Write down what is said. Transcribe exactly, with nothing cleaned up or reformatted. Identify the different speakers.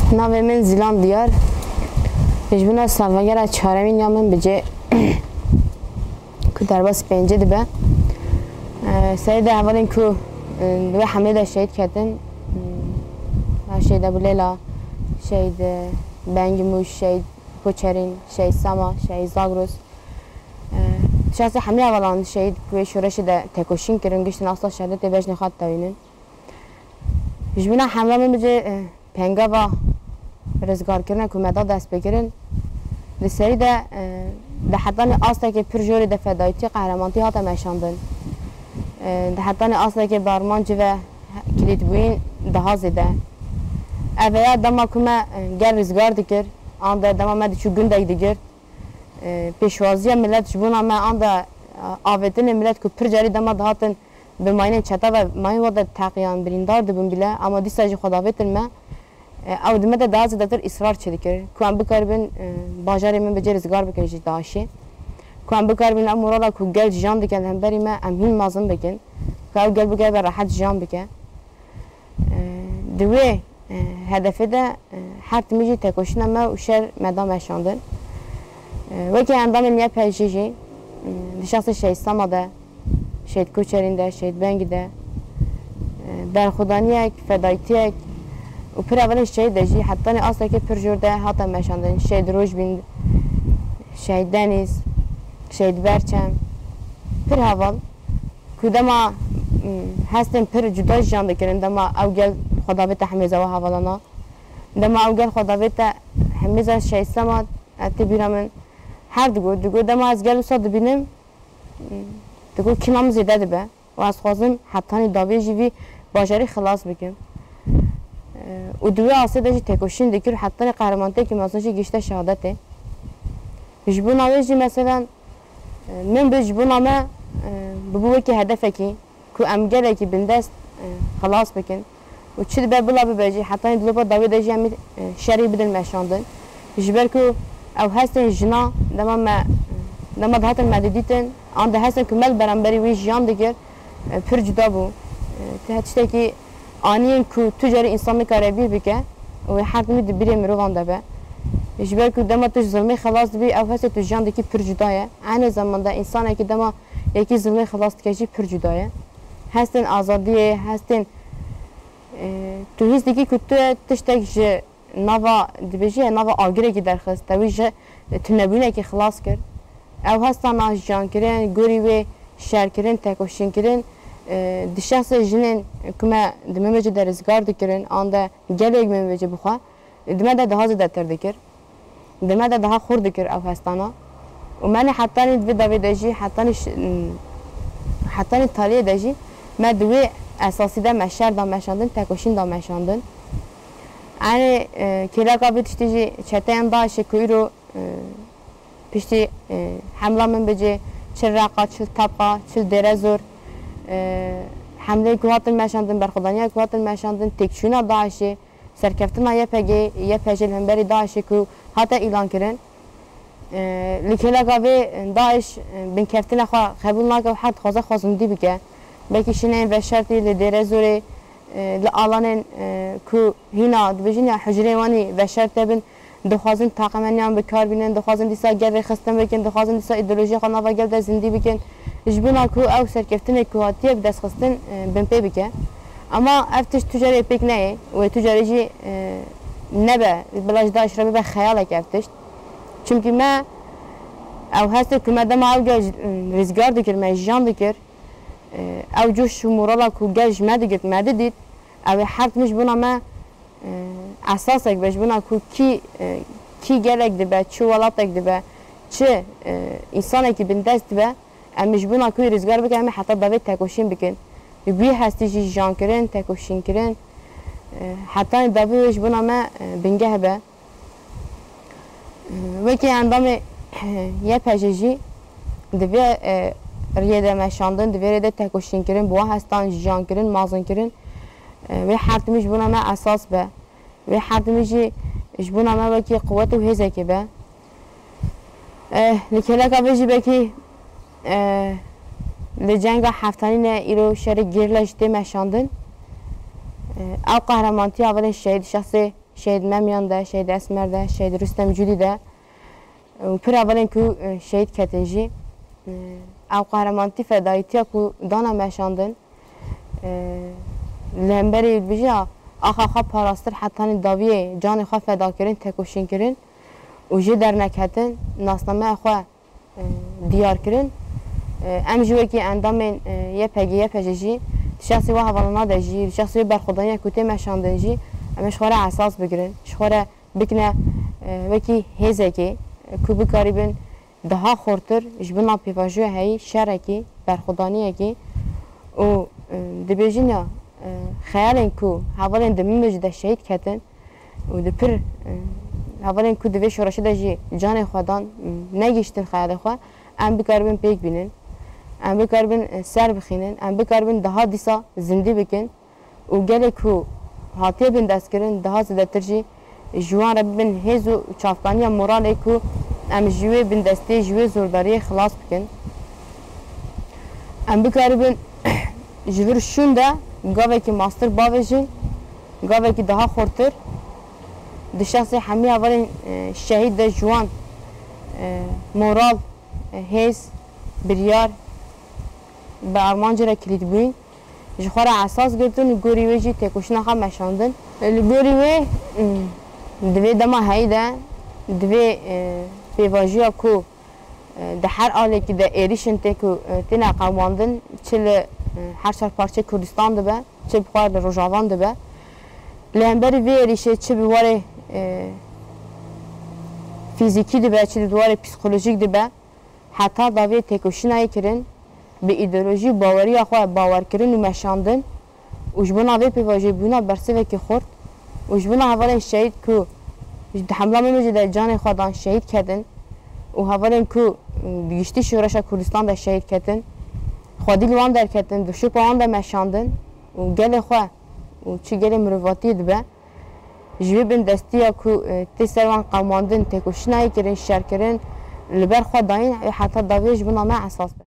Speaker 1: نام من زیلان دیار بجبنا سالمگر چهارمین یا من بجه که در باس پنجه دبه سعید اول این که دو حمله دا شهید کردن شهید ابو لیلا شهید بنگموش شهید کوچرین شهید سما شهید زاگروس شخص حمله اولان شهید که شورش دا تکوشین کردن گشتن اصلا شهادت بجن خواد دوینن بجبنا حمله من بجه پنگا و رزگار کردن که مداد دست بگیرن لسری ده ده حتان اصلا که پرجوری ده فدایتی قهرمانتی هاتا مشاندن ده حتان اصلا که بارمان جوه کلید بوین ده هازی ده اویا دما کما گر رزگار دکر آن ده دما مدی چو گنده دگر پیشوازی ملت جبونا ما آن ده آویتن ملت که پرجاری دما ده هاتن به ماینه چطا و ماین وقت تقیان بریندار دبون بله اما دیسا جی خداویتن ما او دمه ده داز دتر اصرار چلی کرد که ام بکار بین باجاری من بجه رزگار بکنه جی داشته که ام بکار بین امورالا که گل جان بکن هم بری ما ام هین مازن بکن که او گل بکن بر راحت جان بکن دوی هدفه ده هر تمیجی تکوشن ما و شر مدام اشاندن وکی اندام نیه پیشی جی شخص شهید سما ده شهید کوچرین ده شهید بنگ ده برخودانیک فدایتیک و پر اولش شهید داشتی حتی نه اصلا که پر جورده حتی مشاندن شهید روش بین شهید دنیز شهید برچم پر اول کدام هستن پر جدا جان بکنن دم اوجل خدا بیت حمیزه و حوالنا دم اوجل خدا بیت حمیزه شهید سما اتبیرم من هر دو دو دم از گلو صد بینم دو کنام زیاده دبه و از خوازم حتی داوی جیوی باجری خلاص بکن و دوی آسه داشتی تکوشین دکر حتی قهرمانتی که مثلا گشته شهادته جبون آویجی مثلا من به جبون آمه ببوه که هدفه کی که امگره که بندست خلاص بکن و چی به بلا ببجی حتی دلوبا داوی داشتی همی شری بدن مشاندن جبر که او هستن جنا دما ما دما دهاتن مدیدیتن آن ده هستن که مل برانبری ویش جان دکر پر جدا بو تهچته که آنی که تجاری انسان کاری بی بکه و هر می دبیری مروان دبه جبر که دما تج ظلمی خلاص بی او هست تو جان دکی پر جدایه عین زمان ده انسان که دما یکی ظلمی خلاص کشی پر جدایه هستن آزادی هستن تو هیچ دیگه که تو تشتک ج نوا دبیجی نوا آگره کی درخواست تویج تو نبینه که خلاص کرد او هستن از جان کردن گوری و شر کردن تکوشین کردن دی شخص جنین کما دم مجد درزگار دکرن آن ده گلیگ من وجه بخوا دم ده دهاز دتر دکر دم ده ده خورد دکر او هستانا و من حتی نید به دوی دجی حتی نش حتی نید تالیه دجی ما دوی اساسی ده مشر دا مشاندن تکوشین دا مشاندن یعنی کلا قابل تشتی چتن باشه کوی رو پشتی حمله من بجه چل رقا چل طبقه چل درزور حمله قوات المشاندن برخدانیه قوات المشاندن تکشونا داعشی سرکفتنا یه پگی یه پجل همبری داعشی که حتی اعلان کردن لکهلا قوی داعش بین کفتنا خوا قبول نکه و حد خوازه خوازندی بکه بلکه شنین و شرطی لدره زوری لآلان که هینا دبیجین حجره وانی و شرط بین دخوازن طاقمانیان بکار بینن دخوازن دیسا گر خستن بکن دخوازن دیسا ایدئولوژی خوانا و گل زندگی بکن جبنا کو او سرکفتن کواتیه بدست خستن بن پی بکه اما افتش تجاری پیک نه و تجاری جی نبه بلاش داش رو به خیالک افتش چونکی ما او هست که ما دم او گل رزگار دکر ما جان دکر او جوش مورالا کو گل ما دکر ما دید او حرف مش بنا ما اساسک بش بنا کو کی کی گلک دبه چه ولاتک دبه چه انسانی که بندست دبه امیش بنا کوی رزگار بکن امی حتی دوید تکوشین بکن بی هستی جی جان کرن تکوشین کرن حتی دویدش بنا ما بنگه به وکی اندام یه پجیجی دوی ریده مشاندن دوی ریده تکوشین کرن بوا هستان جان کرن مازن کرن و حتمیش بنا ما اساس به و حتمیشی جبنا ما وکی قوت و هزه که به لکهلا که بجی بکی لجنگ هفتانی نه ایرو شهر گیرلشته مشاندن او قهرمانتی اولین شهید شخص شهید ممیان ده شهید اسمر ده شهید رستم جودی ده و پر اولین کو شهید کتنجی او قهرمانتی فدایتی کو دانا مشاندن لهمبری بجی آخا خواه پاراستر حتی داویه جان خواه فدا کرن تکوشین کرن و جه در نکهتن ناسنامه خواه دیار کرن ام جوه که اندام یه پگی یه پجیجی شخصی و حوالانا ده جی شخصی برخودانی کتی مشاندن جی امش خواه اساس بگیرن خواه بکنه وکی هزه که که بکاری بین daha خورتر جبنا پیواجوه هایی شرکی برخودانیه که و دبیجین یا خیالین که حوالین دمی مجده شهید کتن و دپر حوالین که دوی شورشه ده جی جان خودان نگیشتن خیال خواه ام بکار بین پیک بینن ام بکار بین سر بخینن ام بکار بین daha دیسا زنده بکن و گلی که هاتیه بین دست کرن daha زده تر جی جوان را بین هیز و چافکانی موراله که ام جوه بین دسته جوه زورداری خلاص بکن ام بکار بین جور شونده گاوه که ماستر باوجین گاوه که daha خورتر ده شخص همی اولین شهید ده جوان مورال هیز بریار به ارمانجه را کلید بوین جخوار اساس گرتون گوری ویجی تکوشنا خواه مشاندن گوری وی دوی دما هایی ده دوی پیواجی ها که ده هر آلی که ده ایریشن تکو تینا قواندن چل هر چهار پارچه کردستان ده به چه بخواه ده روژاوان ده به لهمبری وی ایریشه چه بواره فیزیکی ده به چه دواره پسیکولوژیک ده به حتی داوی تکوشنایی کرن به ایدئولوژی باوری خواه باور کرن و مشاندن و جبنا وی پیواجی بونا برسوه که خورد و جبنا حوالین شهید که حمله میمجه در جان خودان شهید کردن و حوالین که بیشتی شورش کردستان در شهید کردن خودی لوان در کردن دوشو پاوان در مشاندن و گل خواه و چی گل مروواتی دبه جوی بین دستی ها که تی سروان قوماندن تکوشنایی کرن شر کرن لبر خواه داین حتی داویش بنا ما اساس به